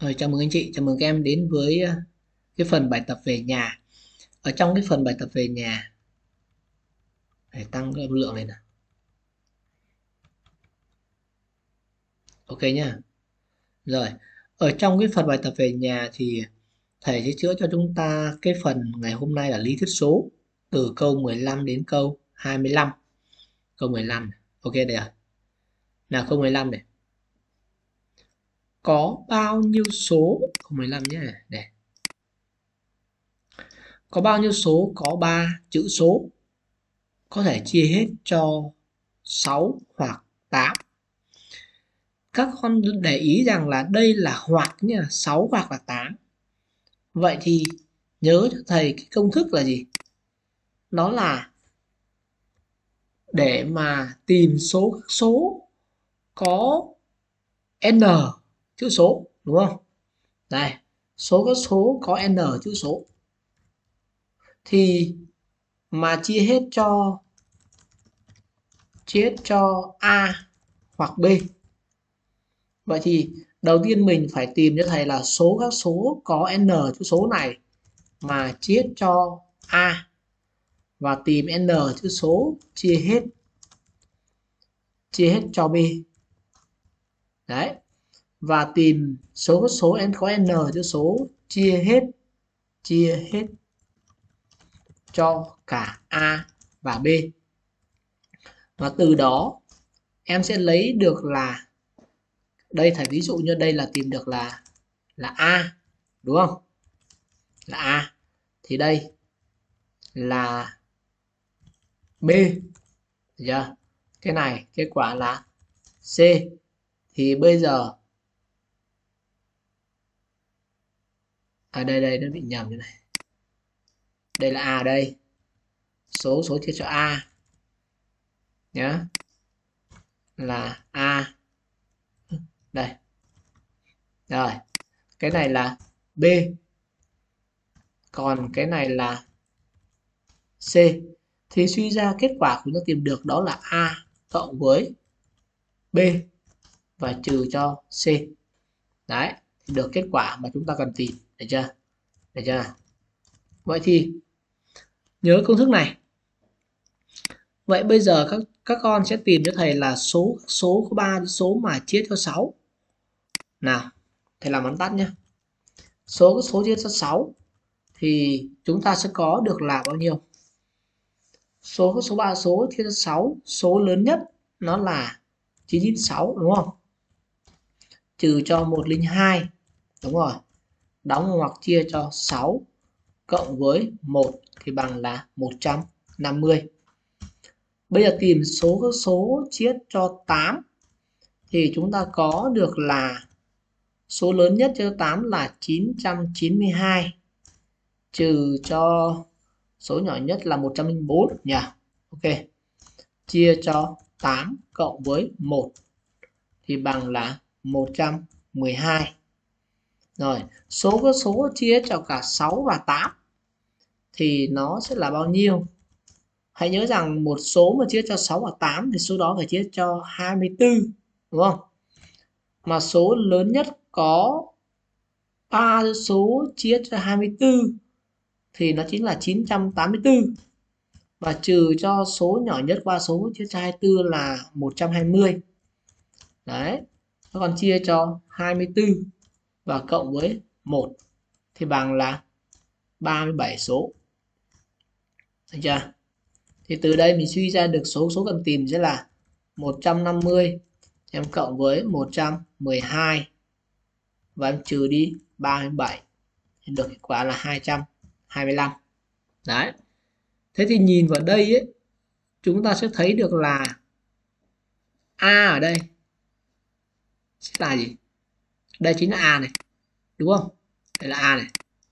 Rồi, chào mừng anh chị, chào mừng các em đến với cái phần bài tập về nhà. Ở trong cái phần bài tập về nhà, để tăng cái âm lượng lên nào. Ok nhá. Rồi, ở trong cái phần bài tập về nhà thì thầy sẽ chữa cho chúng ta cái phần ngày hôm nay là lý thuyết số từ câu 15 đến câu 25. Câu 15. Ok đây à. Nào câu 15 này. Có bao nhiêu số, câu 15 nhé. Đây. Có bao nhiêu số có 3 chữ số có thể chia hết cho 6 hoặc 8. Các con để ý rằng là đây là hoặc nhá, 6 hoặc là 8. Vậy thì nhớ cho thầy cái công thức là gì? Nó là để mà tìm số các số có n chữ số, đúng không? Đây, số các số có n chữ số thì mà chia hết cho A hoặc B. Vậy thì đầu tiên mình phải tìm cho thầy là số các số có n chữ số này mà chia hết cho A và tìm n chữ số chia hết cho B. Đấy. Và tìm số các số có n chữ số chia hết cho cả A và B. Và từ đó em sẽ lấy được là đây, thầy ví dụ như đây là tìm được là A, đúng không? Là A thì đây là B. Được chưa? Cái này kết quả là C. Thì bây giờ đây nó bị nhầm như này. Đây là A đây. Số chia cho A nhé. Là A. Đây. Rồi. Cái này là B. Còn cái này là C. Thì suy ra kết quả của chúng ta tìm được đó là A cộng với B và trừ cho C. Đấy, thì được kết quả mà chúng ta cần tìm, được chưa? Được chưa? Vậy thì nhớ công thức này. Vậy bây giờ các con sẽ tìm cho thầy là số có 3 số mà chia cho 6. Nào, thầy làm bắn tắt nhé. Số chia cho 6 thì chúng ta sẽ có được là bao nhiêu? Số 3 số chia cho 6, số lớn nhất nó là 996, đúng không? Trừ cho 102, đúng rồi. Đóng ngoặc chia cho 6 cộng với 1 thì bằng là 150. Bây giờ tìm số các số chia cho 8 thì chúng ta có được là số lớn nhất cho 8 là 992 trừ cho số nhỏ nhất là 104 nhỉ. Ok. Chia cho 8 cộng với 1 thì bằng là 112. Rồi, số các số chia cho cả 6 và 8 thì nó sẽ là bao nhiêu? Hãy nhớ rằng một số mà chia cho 6 và 8 thì số đó phải chia cho 24, đúng không? Mà số lớn nhất có 3 số chia cho 24 thì nó chính là 984. Và trừ cho số nhỏ nhất qua số chia cho 24 là 120. Đấy. Nó còn chia cho 24 và cộng với 1 thì bằng là 37 số. Được chưa? Thì từ đây mình suy ra được số cần tìm sẽ là 150 em cộng với 112 và em trừ đi 37 thì được kết quả là 225. Đấy. Thế thì nhìn vào đây ấy, chúng ta sẽ thấy được là A ở đây sẽ là gì? Đây chính là A này, đúng không? Đây là A này.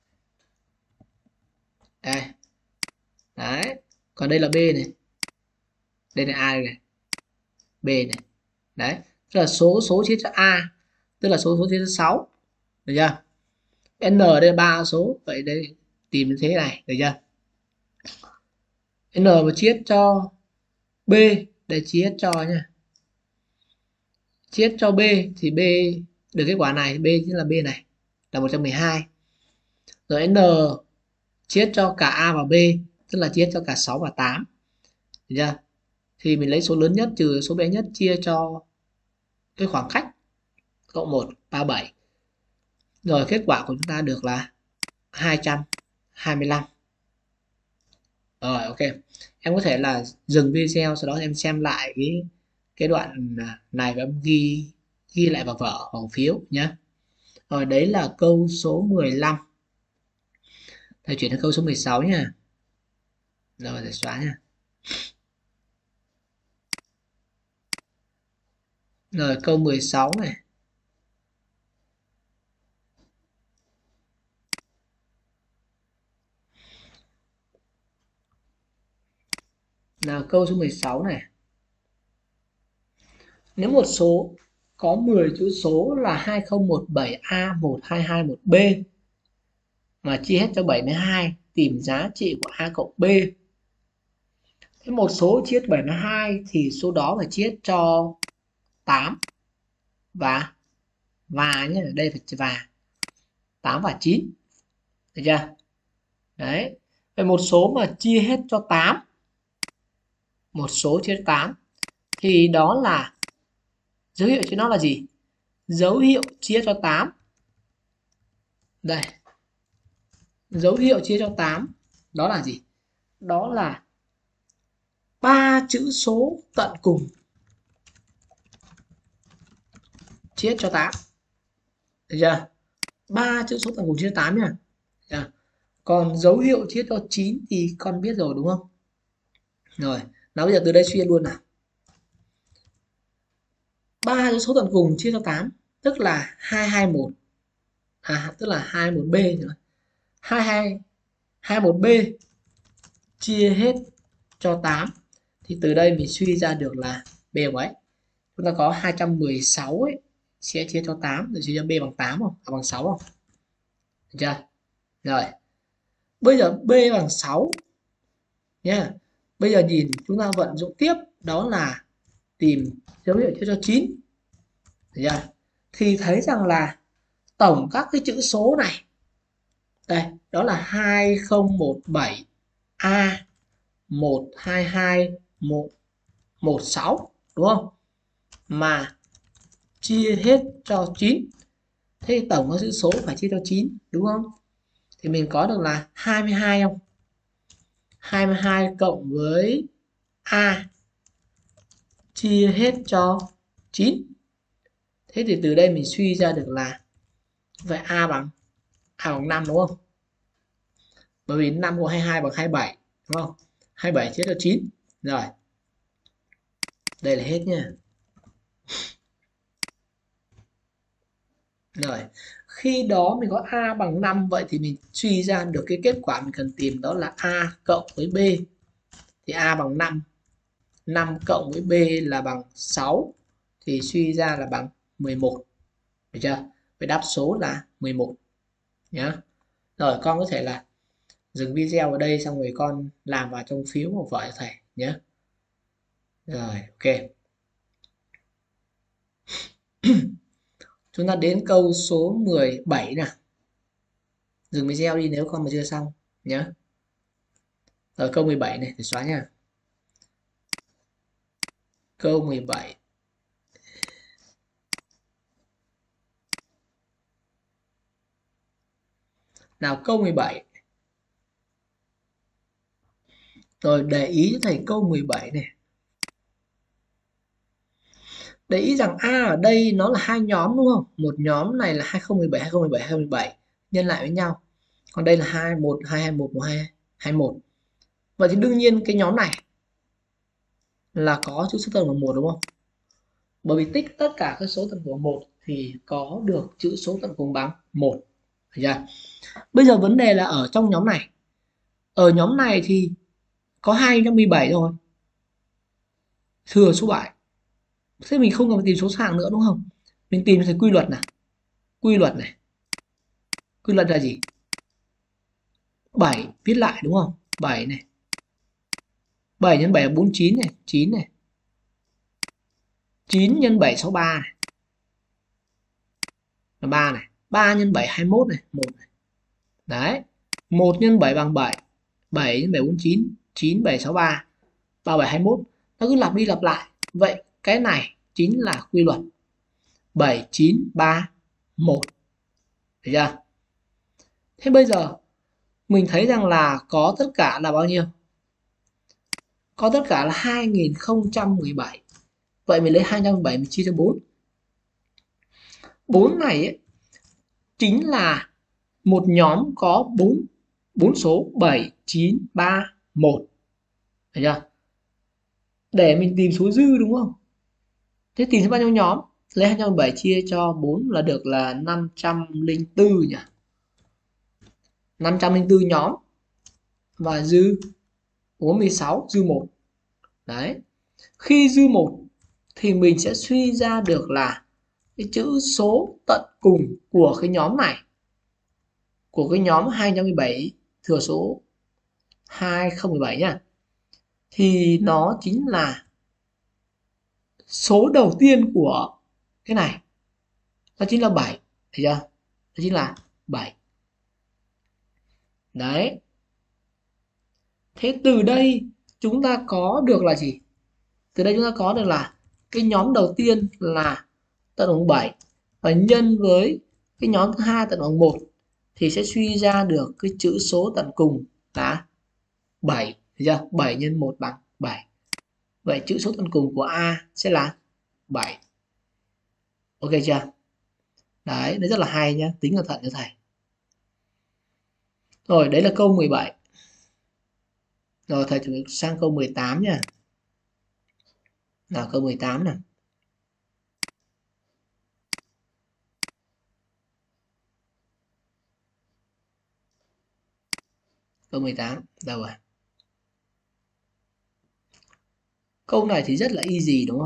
Đây. Đấy. Còn đây là B này. Đây là A này. B này. Đấy. Tức là số chia cho A, tức là số chia cho 6. Được chưa? N ở đây là 3 số, vậy đây tìm như thế này, được chưa? N mà chia cho B, để chia cho nha. Chia cho B thì B được kết quả này, B chính là B này. là 112. Rồi n chia cho cả a và b, tức là chia cho cả 6 và 8. Được chưa? Thì mình lấy số lớn nhất trừ số bé nhất chia cho cái khoảng cách cộng 1, 37. Rồi kết quả của chúng ta được là 225. Rồi ok. Em có thể là dừng video, sau đó em xem lại cái đoạn này và em ghi lại vào vở hoặc phiếu nhé. Rồi đấy là câu số 15. Thầy chuyển sang câu số 16 nha. Rồi thầy xóa nha. Rồi câu 16 này. Nào câu số 16 này. Nếu một số có 10 chữ số là 2017A, 1221B mà chia hết cho 72, tìm giá trị của A cộng B. Thế một số chia 72 thì số đó phải chia cho 8 và nhé, ở đây phải và 8 và 9. Được chưa? Đấy. Vậy một số mà chia hết cho 8, một số chia cho 8 thì đó là dấu hiệu cho nó là gì? Dấu hiệu chia cho 8. Đây. Dấu hiệu chia cho 8 đó là gì? Đó là 3 chữ số tận cùng chia cho 8. Được chưa? 3 chữ số tận cùng chia cho 8 nha. Được. Còn dấu hiệu chia cho 9 thì con biết rồi đúng không? Rồi, nào bây giờ từ đây suy luôn nào. 3 chữ số tận cùng chia cho 8 tức là 221. Tức là 21B nữa. 21B chia hết cho 8 thì từ đây mình suy ra được là B bằng mấy? Chúng ta có 216 ấy sẽ chia cho 8 rồi suy ra B bằng 8 không? Bằng 6 không? Được chưa? Rồi. Bây giờ B bằng 6 nhá. Bây giờ nhìn chúng ta vận dụng tiếp đó là tìm dấu hiệu chia cho 9. Được chưa? Thì thấy rằng là tổng các cái chữ số này đây, đó là 2017 A 122 116 đúng không? Mà chia hết cho 9. Thế thì tổng các chữ số phải chia cho 9 đúng không? Thì mình có được là 22 không? 22 cộng với A chia hết cho 9. Thế thì từ đây mình suy ra được là vậy A bằng 5 đúng không? Bởi vì 5 của 22 bằng 27 đúng không? 27 chia cho 9. Rồi. Đây là hết nha. Rồi. Khi đó mình có A bằng 5, vậy thì mình suy ra được cái kết quả mình cần tìm đó là A cộng với B. Thì A bằng 5. 5 cộng với B là bằng 6 thì suy ra là bằng 11. Được chưa? Vậy đáp số là 11 nhá. Rồi con có thể là dừng video ở đây xong rồi con làm vào trong phiếu của vợ thầy nhé. Rồi ok. Chúng ta đến câu số 17 nào. Dừng video đi nếu con mà chưa xong nhé. Rồi câu 17 này thì xóa nha. Câu 17. Nào câu 17. Rồi để ý cho thầy câu 17 này. Để ý rằng A ở đây nó là hai nhóm đúng không? Một nhóm này là 2017, 2017, 2017 nhân lại với nhau. Còn đây là 21, 221, 1221. Vậy thì đương nhiên cái nhóm này là có chữ số tận cùng 1 đúng không? Bởi vì tích tất cả các số tận cùng 1 thì có được chữ số tận cùng bằng 1. Được chưa? Bây giờ vấn đề là ở trong nhóm này. Ở nhóm này thì có 217 rồi. Thừa số 7. Thế mình không cần tìm số hạng nữa đúng không? Mình tìm thấy quy luật nào. Quy luật này. Quy luật là gì? 7 viết lại đúng không? 7 này. 7 nhân 7 là 49 này, 9 này. 9 nhân 7 63 này. Là 3 này, 3 nhân 7 21 này, 1 này. Đấy. 1 nhân 7 bằng 7. 7 nhân 7 49, 9 7 63, 37 21. Nó cứ lặp đi lặp lại. Vậy cái này chính là quy luật 7 9 3 1. Được chưa? Thế bây giờ mình thấy rằng là có tất cả là bao nhiêu? Có tất cả là 2017. Vậy mình lấy 217 mình chia cho 4. 4 này ấy, chính là một nhóm có 4 số 7 9 3 1. Được chưa? Để mình tìm số dư đúng không? Thế tìm ra bao nhiêu nhóm? Lấy 217 chia cho 4 là được là 504 nhỉ. 504 nhóm. Và dư 46, dư 1. Đấy. Khi dư 1 thì mình sẽ suy ra được là cái chữ số tận cùng của cái nhóm này, của cái nhóm 217 thừa số 2017 nhá, thì nó chính là số đầu tiên của cái này, nó chính là 7. Thấy chưa? Nó chính là 7. Đấy. Thế từ đây chúng ta có được là gì? Từ đây chúng ta có được là cái nhóm đầu tiên là tận bằng 7 và nhân với cái nhóm thứ hai tận bằng 1 thì sẽ suy ra được cái chữ số tận cùng là 7. Thấy chưa? 7 nhân 1 bằng 7. Vậy chữ số tận cùng của A sẽ là 7. Ok chưa? Đấy, nó rất là hay nhá, tính cẩn thận cho thầy. Rồi, đấy là câu 17. Rồi thầy chuẩn bị sang câu 18 nha. Nào câu 18 này. Câu 18 đâu rồi? Câu này thì rất là easy đúng không?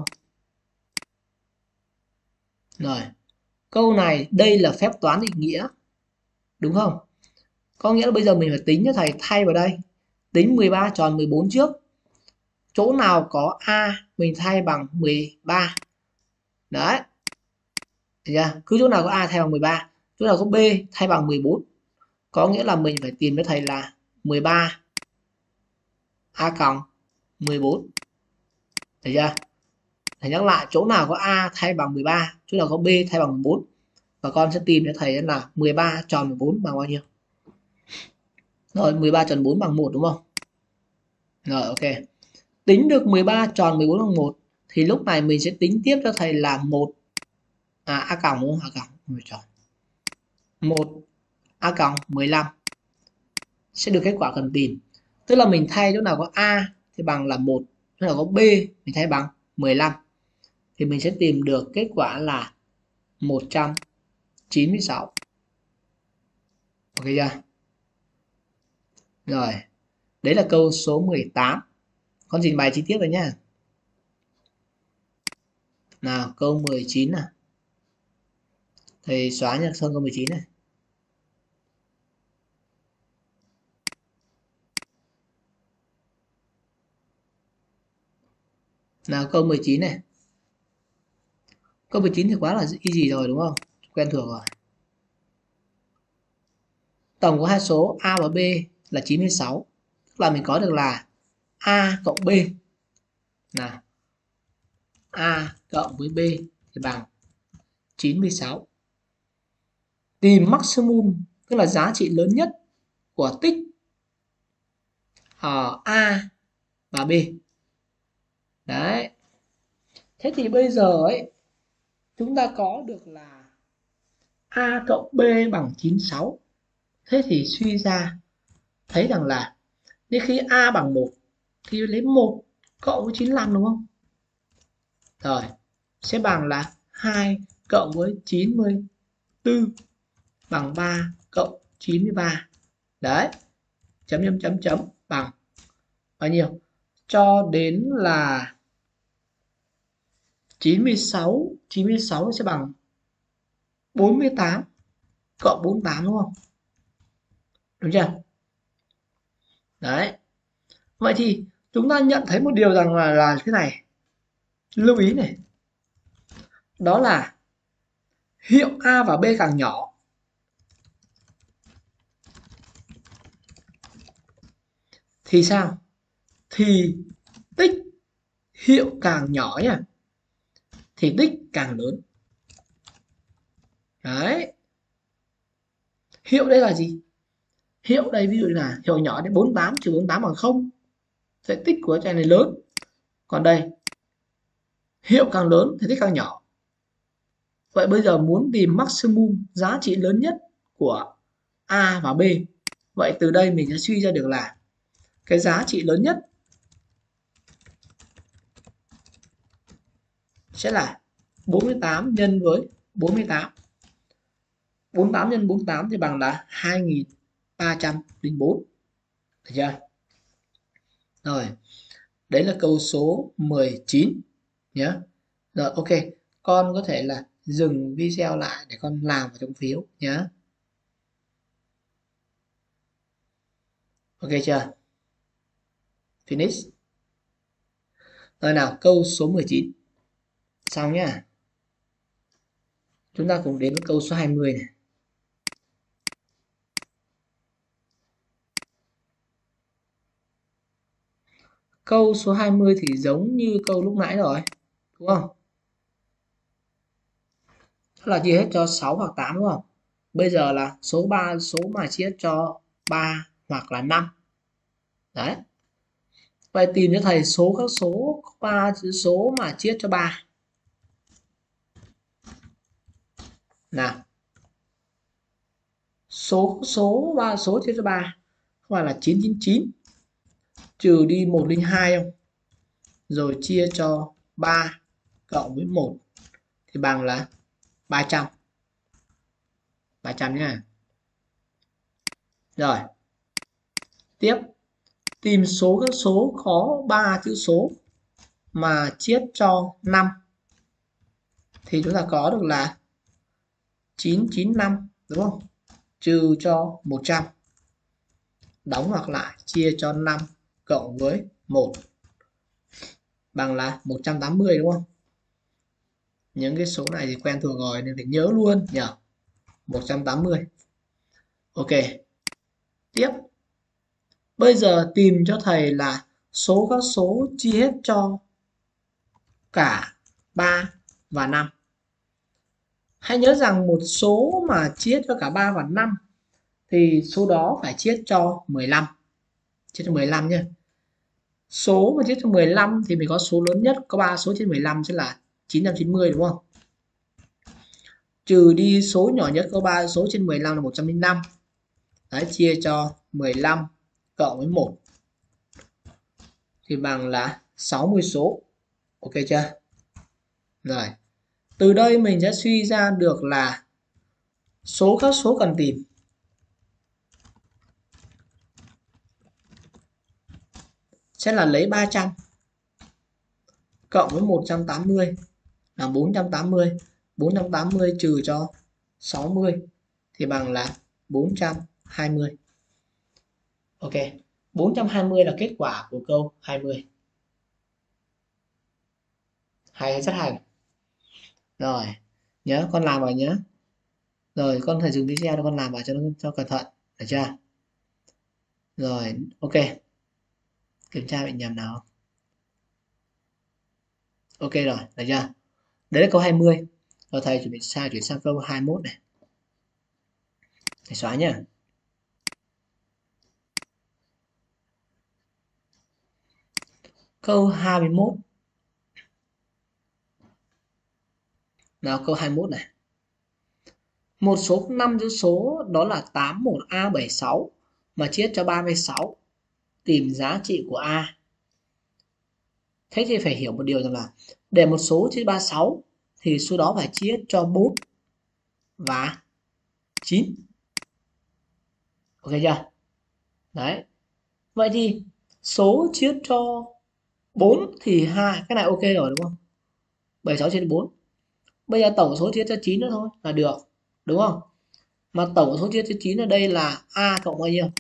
Rồi, câu này đây là phép toán định nghĩa. Đúng không? Có nghĩa là bây giờ mình phải tính cho thầy, thay vào đây. Tính 13 tròn 14 trước. Chỗ nào có A mình thay bằng 13. Đấy. Cứ chỗ nào có A thay bằng 13, chỗ nào có B thay bằng 14. Có nghĩa là mình phải tìm cho thầy là 13 A cộng 14. Thấy chưa? Thầy nhắc lại, chỗ nào có A thay bằng 13, chỗ nào có B thay bằng 14. Và con sẽ tìm cho thầy là 13 tròn 14 bằng bao nhiêu. Rồi 13 tròn 4 bằng 1 đúng không? Rồi ok. Tính được 13 tròn 14 bằng 1 thì lúc này mình sẽ tính tiếp cho thầy là 1 A cộng đúng không? A cộng tròn 1 A cộng 15 sẽ được kết quả cần tìm. Tức là mình thay chỗ nào có A thì bằng là 1, chỗ nào có B mình thay bằng 15 thì mình sẽ tìm được kết quả là 196. Ok chưa? Rồi, đấy là câu số 18. Con trình bày chi tiết rồi nhá. Nào, câu 19 nào. Thầy xóa nhạc xong câu 19 này. Nào, câu 19 này. Câu 19 thì quá là easy rồi đúng không? Quen thuộc rồi. Tổng của hai số A và B là 96. Tức là mình có được là A cộng B. Nào, A cộng với B thì bằng 96. Tìm maximum, tức là giá trị lớn nhất của tích ở A và B. Đấy. Thế thì bây giờ ấy, chúng ta có được là A cộng B bằng 96. Thế thì suy ra thấy rằng là nếu khi A bằng 1 thì lấy 1 cộng với 95 đúng không? Rồi, sẽ bằng là 2 cộng với 94 bằng 3 cộng 93. Đấy. Chấm bằng bao nhiêu? Cho đến là 96 nó sẽ bằng 48 cộng 48 đúng không? Đúng chưa? Đấy. Vậy thì chúng ta nhận thấy một điều rằng là thế này. Lưu ý này. Đó là hiệu A và B càng nhỏ thì sao? Thì tích hiệu càng nhỏ nhá, thì tích càng lớn. Đấy. Hiệu đây là gì? Hiệu đây ví dụ là hiệu nhỏ đến 48 trừ 48 bằng 0. Vậy tích của cái này lớn. Còn đây, hiệu càng lớn thì tích càng nhỏ. Vậy bây giờ muốn tìm maximum giá trị lớn nhất của A và B. Vậy từ đây mình sẽ suy ra được là cái giá trị lớn nhất sẽ là 48 nhân với 48. 48 nhân 48 thì bằng là 2304. Được chưa? Rồi, đấy là câu số 19 nhé. Rồi, ok. Con có thể là dừng video lại để con làm vào trong phiếu nhé. Ok chưa? Finish. Rồi nào, câu số 19. Xong nhá. Chúng ta cùng đến với câu số 20 này. Câu số 20 thì giống như câu lúc nãy rồi, đúng không? Đó là chia hết cho 6 hoặc 8 đúng không? Bây giờ là số 3 số mà chia hết cho 3 hoặc là 5. Đấy. Vậy tìm cho thầy số các số 3 chữ số mà chia cho 3. Nào. Số 3 số chia cho 3 không phải là 999 trừ đi 102 không? Rồi chia cho 3 cộng với 1 thì bằng là 300. 300 nhá. Rồi. Tiếp, tìm số các số có 3 chữ số mà chia cho 5 thì chúng ta có được là 995 đúng không? Trừ cho 100. Đóng ngoặc lại chia cho 5 cộng với 1 bằng là 180 đúng không? Những cái số này thì quen thuộc rồi nên phải nhớ luôn nhỉ. 180. Ok. Tiếp. Bây giờ tìm cho thầy là số các số chia hết cho cả 3 và 5. Hãy nhớ rằng một số mà chia cho cả 3 và 5 thì số đó phải chia cho 15. Chia cho 15 nhé. Số mà chia cho 15 thì mình có số lớn nhất có 3 số trên 15 sẽ là 990 đúng không? Trừ đi số nhỏ nhất có 3 số trên 15 là 105. Đấy, chia cho 15 cộng với 1 thì bằng là 60 số. Ok chưa? Rồi. Từ đây mình sẽ suy ra được là số các số cần tìm sẽ là lấy 300 cộng với 180 là 480. 480 trừ cho 60 thì bằng là 420. Ok. 420 là kết quả của câu 20. Hay, rất hay. Rồi, nhớ con làm vào nhớ. Rồi con phải dừng video để con làm vào cho cẩn thận, được chưa? Rồi, ok. Kiểm tra bị nhầm nào. Ok rồi, được chưa? Đấy là câu 20. Rồi thầy chuẩn bị chuyển sang câu 21 này. Thầy xóa nhá. Câu 21. Nào câu 21 này. Một số 5 chữ số đó là 81A76 mà chia cho 36. Tìm giá trị của A. Thế thì phải hiểu một điều rằng là để một số chia 36 thì số đó phải chia cho 4 và 9. Ok chưa? Đấy. Vậy thì số chia cho 4 thì cái này ok rồi đúng không? 76 chia cho 4. Bây giờ tổng số chia cho 9 nữa thôi là được. Đúng không? Mà tổng số chia cho 9 ở đây là A cộng bao nhiêu?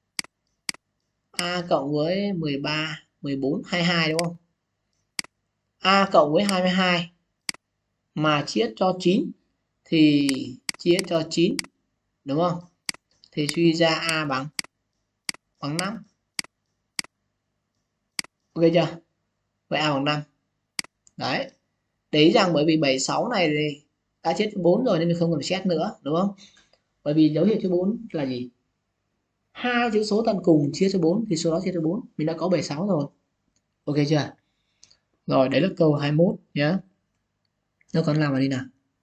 A cộng với 13, 14, 22 đúng không? A cộng với 22 mà chia cho 9 thì chia cho 9 đúng không? Thì suy ra A bằng 5. Ok chưa? Vậy A bằng 5. Đấy. Để ý rằng bởi vì 76 này thì đã chia cho 4 rồi nên mình không cần xét nữa, đúng không? Bởi vì dấu hiệu cho 4 là gì? Hai chữ số tận cùng chia cho 4 thì số đó chia cho 4, mình đã có 76 rồi. Ok chưa? Rồi, đấy là câu 21 nhé. Nó còn làm vào đi nào.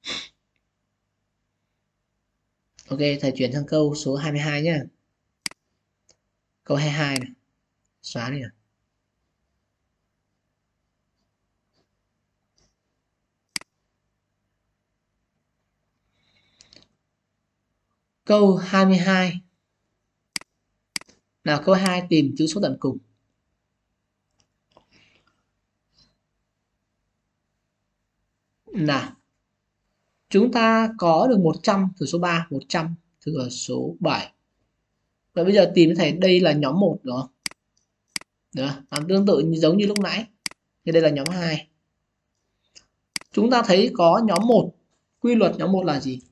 Ok, thầy chuyển sang câu số 22 nhé. Câu 22 này. Xóa đi nào. Câu 22. Nào, câu 2 tìm chữ số tận cùng. Nào, chúng ta có được 100 thừa số 3, 100 thừa số 7. Vậy bây giờ tìm thầy đây là nhóm 1 đúng không? Được, làm tương tự giống như lúc nãy. Thì đây là nhóm 2. Chúng ta thấy có nhóm 1. Quy luật nhóm 1 là gì?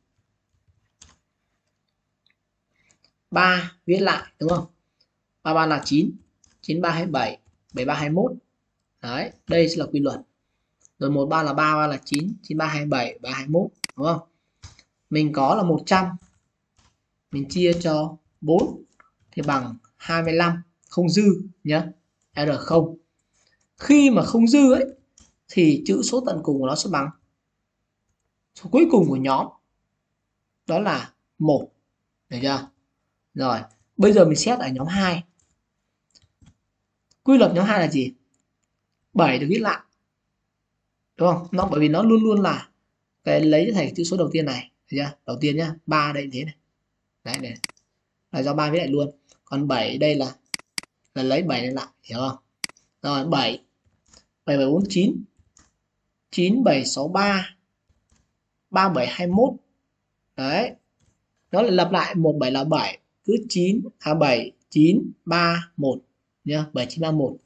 3 viết lại đúng không? 33 là 9, 93 27, 73 21. Đấy, đây sẽ là quy luật. Rồi 13 là 33 là 9, 93 27, 3 21 đúng không? Mình có là 100. Mình chia cho 4 thì bằng 25, không dư nhá. R0. Khi mà không dư ấy thì chữ số tận cùng của nó sẽ bằng số cuối cùng của nhóm. Đó là 1. Được chưa? Rồi, bây giờ mình xét ở nhóm 2. Quy luật nhóm 2 là gì? 7 được viết lại. Đúng không? Nó bởi vì nó luôn luôn là cái lấy thầy chữ số đầu tiên này, được chưa? Đầu tiên nhá, 3 đây thế này. Đấy này. Là do 3 viết lại luôn. Còn 7 đây là lấy 7 này lại, hiểu không? Rồi 7 7 7 4 9 9 7 6 3 3 7 21. Đấy. Nó lại lặp lại 1 7 là 7, cứ 7 9 3 1 nhá, 7 9 3 1.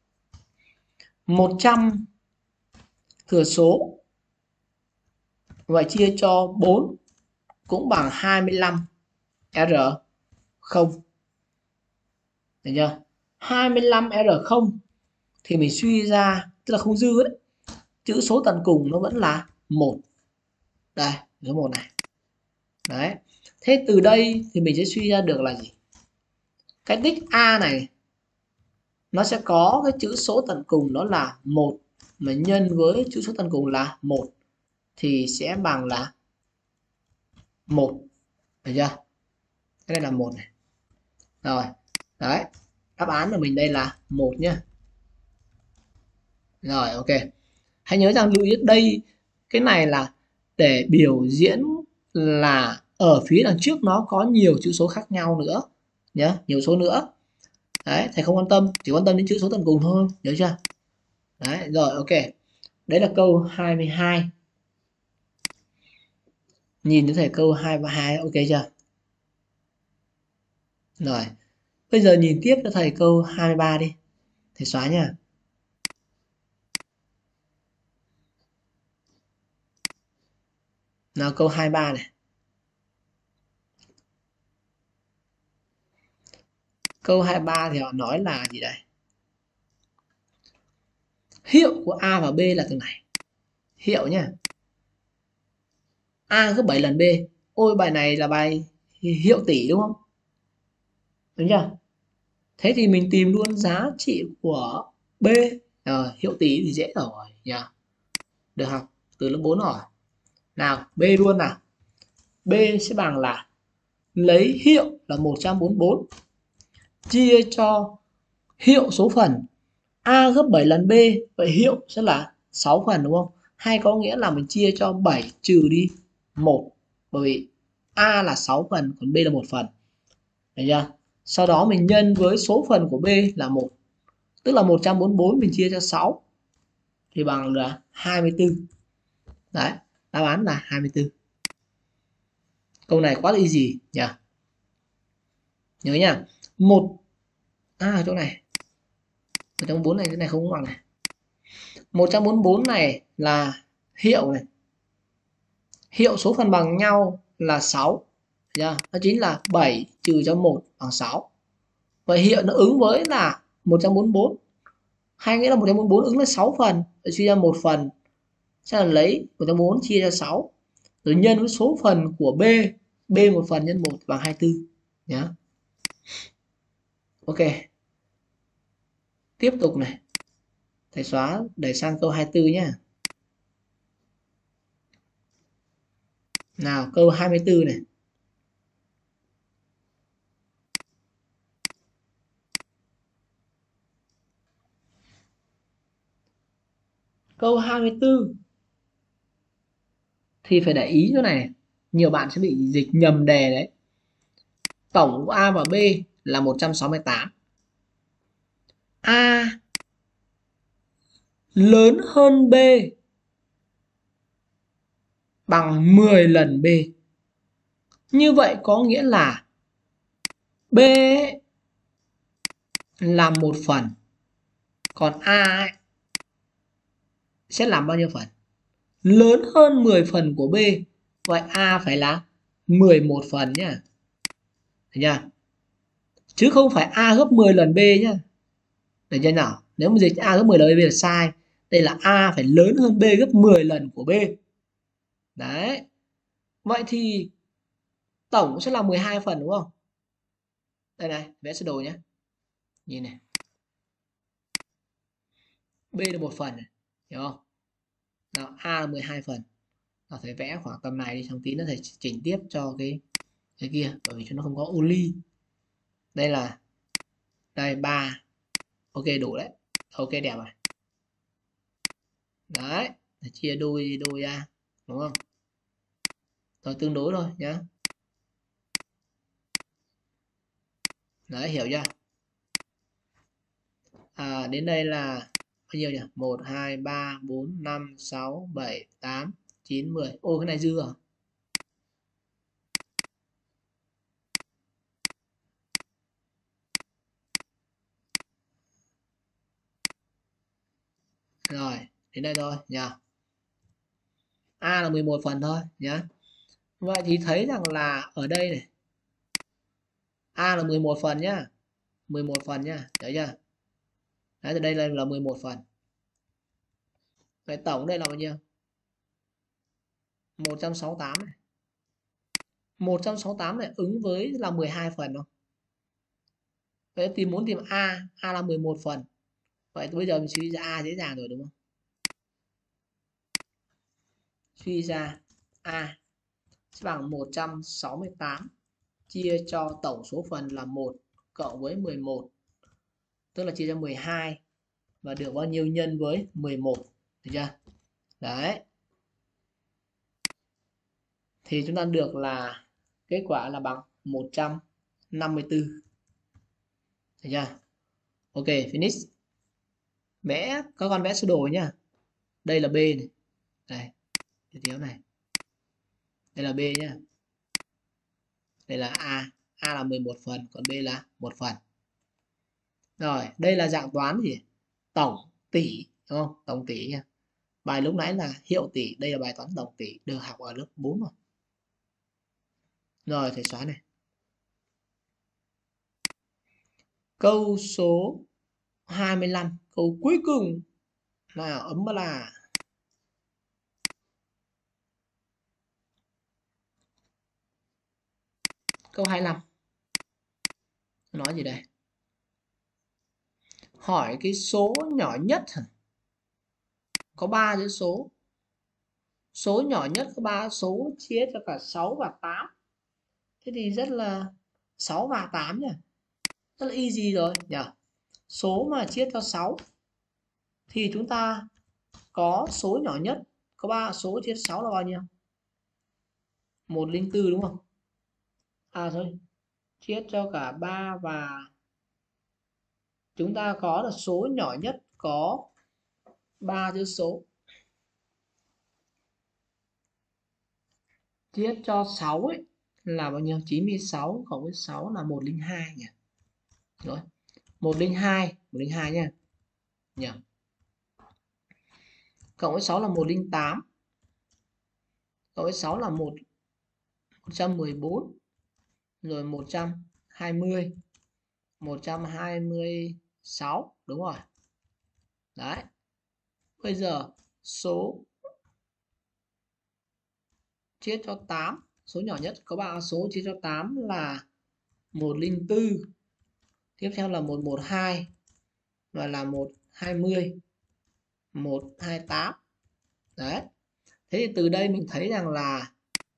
100 thừa số vậy chia cho 4 cũng bằng 25 R0. Được chưa? 25 R0 thì mình suy ra tức là không dư ấy. Chữ số tận cùng nó vẫn là 1. Đây, số 1 này. Đấy. Thế từ đây thì mình sẽ suy ra được là gì? Cái tích A này nó sẽ có cái chữ số tận cùng đó là 1 mà nhân với chữ số tận cùng là 1 thì sẽ bằng là 1. Được chưa? Cái này là 1 này. Rồi. Đấy. Đáp án của mình đây là 1 nhá. Rồi, ok. Hãy nhớ rằng lưu ý đây, cái này là để biểu diễn là ở phía đằng trước nó có nhiều chữ số khác nhau nữa nhé, nhiều số nữa. Đấy, thầy không quan tâm, chỉ quan tâm đến chữ số tận cùng thôi, nhớ chưa? Đấy, rồi ok. Đấy là câu 22. Nhìn cho thầy câu 2 và 2, ok chưa? Rồi. Bây giờ nhìn tiếp cho thầy câu 23 đi. Thầy xóa nha. Nào câu 23 này. Câu 23 thì họ nói là gì đây? Hiệu của A và B là từ này. Hiệu nhá. A gấp 7 lần B. Ôi bài này là bài hiệu tỷ đúng không? Đúng chưa? Thế thì mình tìm luôn giá trị của B. Hiệu tỷ thì dễ rồi nhỉ. Được học từ lớp 4 rồi. Nào, B luôn nào. B sẽ bằng là lấy hiệu là 144 chia cho hiệu số phần A gấp 7 lần B, vậy hiệu sẽ là 6 phần đúng không? Hay có nghĩa là mình chia cho 7 trừ đi 1, bởi vì A là 6 phần còn B là 1 phần. Được chưa? Sau đó mình nhân với số phần của B là 1. Tức là 144 mình chia cho 6 thì bằng là 24. Đấy, đáp án là 24. Câu này quá easy nhỉ. Nhớ nhá. Ở chỗ này. 144 này, cái này không bằng này. 144 này là hiệu này. Hiệu số phần bằng nhau là 6. Nó chính là 7 trừ cho 1 bằng 6. Vậy hiệu nó ứng với là 144. hay nghĩa là 144 ứng là 6 phần, rồi suy ra một phần sẽ là lấy 144 chia cho 6 rồi nhân với số phần của b. B một phần nhân 1 bằng 24 nhá. Ok, tiếp tục này, thầy xóa để sang câu 24 nhá. Nào câu 24 này. Câu 24 thì phải để ý chỗ này, nhiều bạn sẽ bị dịch nhầm đề đấy. Tổng của A và B là 168. A lớn hơn B bằng 10 lần B. Như vậy có nghĩa là B là một phần, còn A sẽ làm bao nhiêu phần? Lớn hơn 10 phần của B. Vậy A phải là 11 phần nhá. Thấy chưa? Chứ không phải A gấp 10 lần B nhá. Được chưa nào? Nếu mà dịch A gấp 10 lần B là sai. Đây là A phải lớn hơn B gấp 10 lần của B. Đấy. Vậy thì tổng sẽ là 12 phần đúng không? Đây này, vẽ sơ đồ nhé. Nhìn này. B là một phần này, hiểu không? Nào, A là 12 phần. Nào, thầy vẽ khoảng tầm này đi, xong tí nữa thầy chỉnh tiếp cho cái kia, bởi vì cho nó không có ô ly. Đây là đây 3. Ok đủ đấy. Ok đẹp rồi. Đấy, thầy chia đôi ra, đúng không? Rồi tương đối thôi nhá. Đấy, hiểu chưa? Đến đây là bao nhiêu nhỉ? 1 2 3 4 5 6 7 8 9 10. Ô cái này dư à? Rồi, đến đây thôi nhỉ. A là 11 phần thôi nhá. Vậy thì thấy rằng là ở đây này, A là 11 phần nhá. 11 phần nhá, thấy chưa? Đấy, từ đây là 11 phần. Vậy tổng đây là bao nhiêu? 168 này. 168 này ứng với là 12 phần không? Vậy thì muốn tìm A là 11 phần. Vậy bây giờ mình suy ra A dễ dàng rồi đúng không? Suy ra A sẽ bằng 168 chia cho tổng số phần là 1 cộng với 11, tức là chia cho 12 và được bao nhiêu nhân với 11, được chưa? Đấy. Thì chúng ta được là kết quả là bằng 154. Được chưa? Ok, finish. Vẽ các con vẽ sơ đồ nhá. Đây là B này. Đây, tiếp theo này. Đây là B nhá. Đây là A là 11 phần, còn B là 1 phần. Rồi, đây là dạng toán gì? Tổng tỷ, đúng không? Tổng tỷ nha. Bài lúc nãy là hiệu tỷ, đây là bài toán tổng tỷ, được học ở lớp 4 rồi. Rồi, thầy xóa này. Câu số 25, câu cuối cùng. Nào, ấm là câu 25. Nói gì đây? Hỏi cái số nhỏ nhất có 3 chữ số. Số nhỏ nhất có 3 số chia cho cả 6 và 8. Thế thì rất là 6 và 8 nhỉ. Rất là easy rồi nhỉ. Số mà chia cho 6 thì chúng ta có số nhỏ nhất có 3 số chia 6 là bao nhiêu? 104 đúng không? Thôi. Chia cho cả 3 và chúng ta có là số nhỏ nhất có 3 chữ số. Chia cho 6 ấy là bao nhiêu? 96 cộng với 6 là 102 nhỉ. Rồi. 102 nha. Nhỉ. Cộng với 6 là 108. Cộng với 6 là 114. Rồi 120. 126, đúng rồi. Đấy, bây giờ số chia cho 8, số nhỏ nhất có 3 số chia cho 8 là 104, tiếp theo là 112 và là 120, 128. Đấy, thế thì từ đây mình thấy rằng là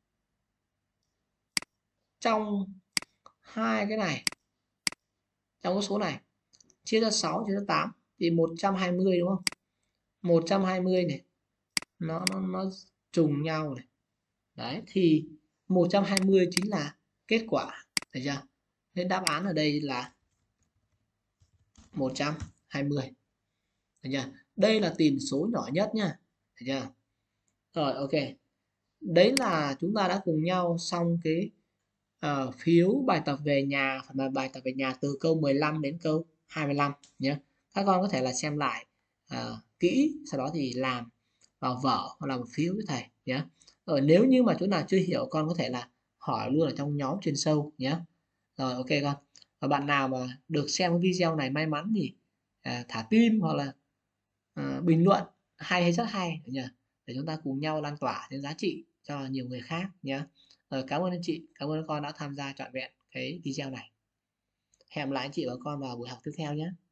trong hai cái này, trong cái số này chia cho 6 chia cho 8 thì 120 đúng không? 120 này nó trùng nhau này. Đấy thì 120 chính là kết quả, thấy chưa? Nên đáp án ở đây là 120. Thấy chưa? Đây là tìm số nhỏ nhất nha. Thấy chưa? Rồi, ok. Đấy là chúng ta đã cùng nhau xong cái phiếu bài tập về nhà, phần bài tập về nhà từ câu 15 đến câu 25 nhé. Các con có thể là xem lại kỹ, sau đó thì làm vào vở hoặc làm phiếu với thầy nhé. Rồi nếu như mà chỗ nào chưa hiểu con có thể là hỏi luôn ở trong nhóm chuyên sâu nhé. Rồi, ok con. Và bạn nào mà được xem cái video này may mắn thì thả tim hoặc là bình luận hay rất hay nhỉ, để chúng ta cùng nhau lan tỏa những giá trị cho nhiều người khác nhé. Cảm ơn anh chị, cảm ơn các con đã tham gia trọn vẹn cái video này. Hẹn lại anh chị và con vào buổi học tiếp theo nhé.